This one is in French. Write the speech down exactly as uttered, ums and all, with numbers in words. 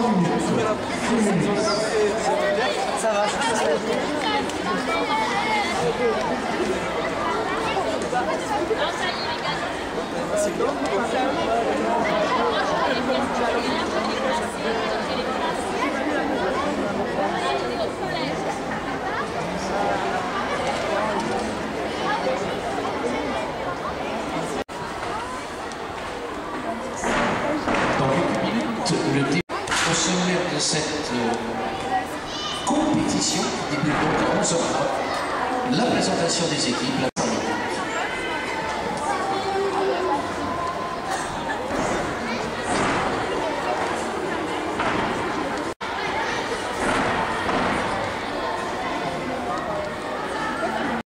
minutes. Ça va, ça va. Dans quelques minutes, le début au sommaire de cette euh, compétition qui débute donc à onze heures trente, la présentation des équipes.